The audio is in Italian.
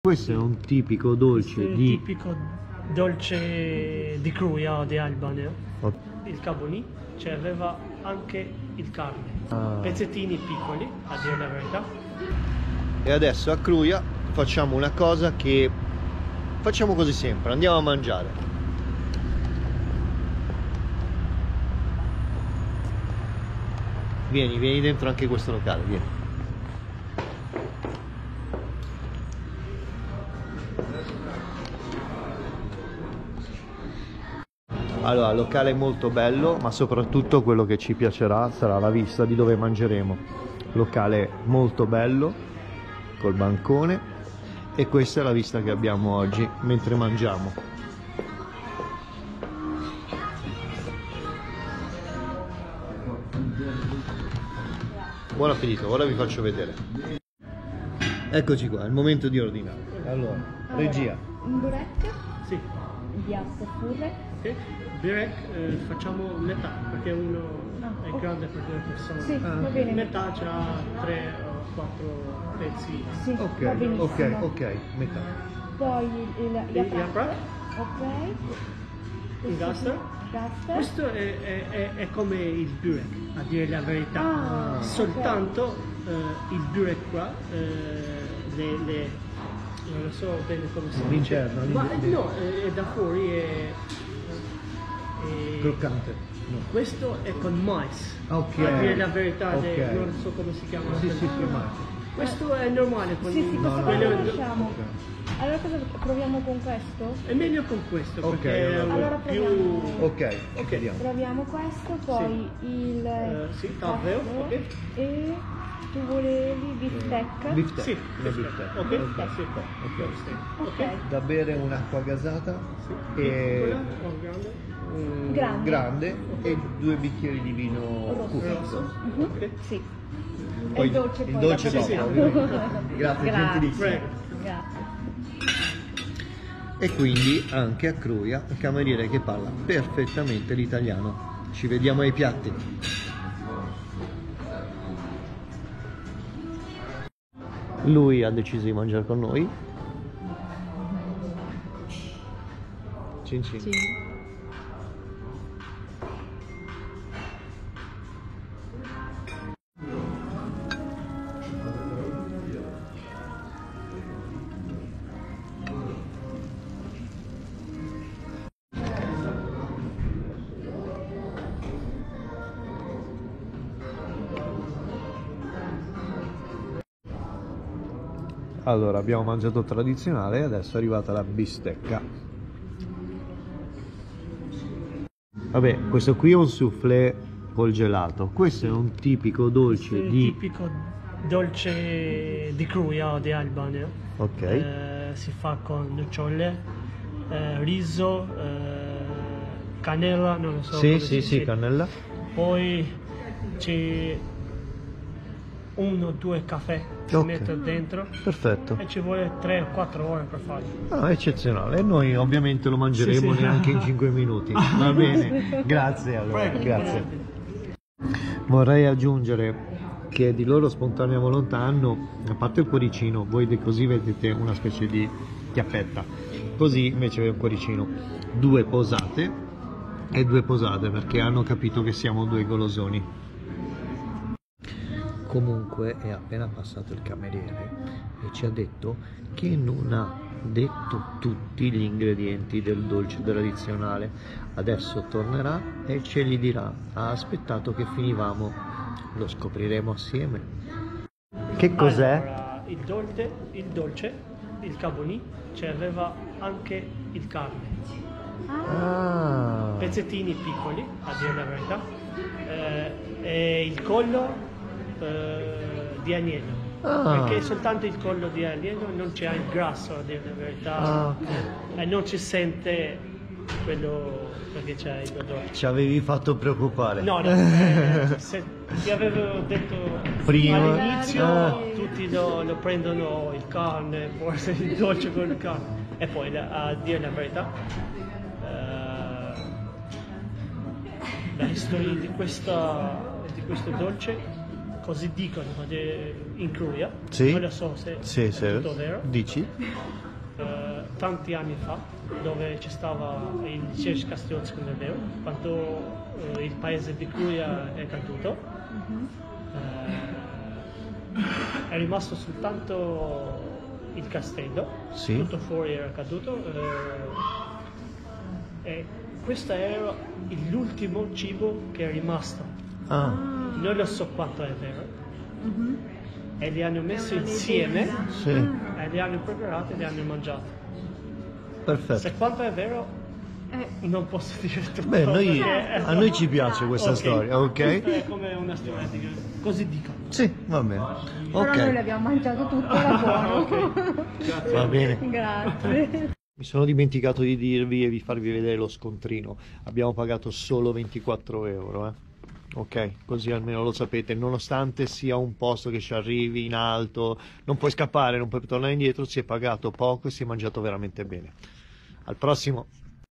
Questo è un tipico dolce Questo è di... tipico dolce di Cruia o di Albania. Il caboni aveva anche il carne, pezzettini piccoli, a dire la verità. E adesso a Cruia facciamo una cosa che facciamo quasi sempre, andiamo a mangiare. Vieni dentro anche questo locale, vieni. Allora, il locale è molto bello, ma soprattutto quello che ci piacerà sarà la vista di dove mangeremo. Locale molto bello, col bancone, e questa è la vista che abbiamo oggi mentre mangiamo. Buon appetito, ora vi faccio vedere. Eccoci qua, è il momento di ordinare. Allora, regia. Un burek Sì, di asse furre. ok. Birek facciamo metà, perché uno è grande per due persone. Sì, va bene. Metà c'ha 3 o 4 pezzi. Sì, va benissimo. Ok, metà. Poi il yaprak. Ok. Il gaster. Gaster. Questo è come il burek, a dire la verità. Ah, Soltanto il burek qua, non lo so bene come si dice. All'interno, Ma all'interno. no, è da fuori Croccante. No. questo è con mais. Ok. A dire la verità, Ok. non so come si chiama. Sì, ma... Questo è normale con Sì, questo no, qua no, lo no. lasciamo. Allora cosa proviamo con questo? È meglio con questo, Ok, perché è allora più... proviamo. Ok, vediamo. Proviamo questo, poi il sì, tavolo, ok. e tu volevi bistecca. Beefsteak. Sì, Le perfetto. beefsteak. Ok, sì, Ok. Da bere un'acqua gasata Piccola e o grande? grande e 2 bicchieri di vino Rosso. Ok. Sì. Poi il dolce il poi dolce dopo. dopo, ovviamente. Grazie, gentilissimo. Prego. Grazie. E quindi anche a Cruia il cameriere che parla perfettamente l'italiano. Ci vediamo ai piatti. Lui ha deciso di mangiare con noi. Cin cin. Sì. Allora, abbiamo mangiato tradizionale e adesso è arrivata la bistecca. Vabbè, questo qui è un soufflé col gelato. Questo è un tipico dolce Il di... tipico dolce di Cruia o di Albania. Ok. Si fa con nocciole, riso, cannella, non lo so. Sì, come sì, si sì, dice. cannella. Poi c'è 1 o 2 caffè si Ok. mette dentro Perfetto. e ci vuole 3 o 4 ore per farlo. Ah, eccezionale. E noi ovviamente lo mangeremo Sì, sì. neanche in 5 minuti. Va bene. Grazie allora. Prego. Grazie. Vorrei aggiungere che di loro spontanea volontà hanno, a parte il cuoricino, voi così vedete una specie di chiappetta, così invece è un cuoricino, 2 posate e 2 posate perché hanno capito che siamo 2 golosoni. Comunque è appena passato il cameriere e ci ha detto che non ha detto tutti gli ingredienti del dolce tradizionale. Adesso tornerà e ce li dirà. Ha aspettato che finivamo, lo scopriremo assieme. Che cos'è? Allora, il dolce, il caboni, aveva anche il carne. Ah, Pezzettini piccoli, a dire la verità, e il collo di agnello, perché soltanto il collo di agnello non c'è il grasso, a dire la verità, e non si sente quello perché c'è il odore. ci avevi fatto preoccupare. No, se ti avevo detto Prima. all'inizio, tutti lo prendono il carne, forse il dolce con il carne, e poi a dire la verità, la storia di questo dolce, così dicono in Cruia, Sì? non lo so se Sì, è sì. tutto vero. Dici? tanti anni fa, dove ci stava il Cerc Castello Scondeleo, quando il paese di Curia è caduto. È rimasto soltanto il castello, Sì. tutto fuori era caduto. E questo era l'ultimo cibo che è rimasto. Ah, Non lo so quanto è vero. E li hanno messi insieme sì, e li hanno preparati e li hanno mangiati. perfetto. Se quanto è vero non posso dire tutto. Beh, perché- a noi ci piace questa Ok. storia, ok? Questa è come una storia di... così dico. Sì, va bene. Però noi Ok, l'abbiamo mangiato tutto, era buono. Ok. Grazie. va bene. Grazie. Mi sono dimenticato di dirvi e di farvi vedere lo scontrino. Abbiamo pagato solo 24 euro, ok? Così almeno lo sapete, nonostante sia un posto che ci arrivi in alto, non puoi scappare, non puoi tornare indietro, si è pagato poco e si è mangiato veramente bene. Al prossimo!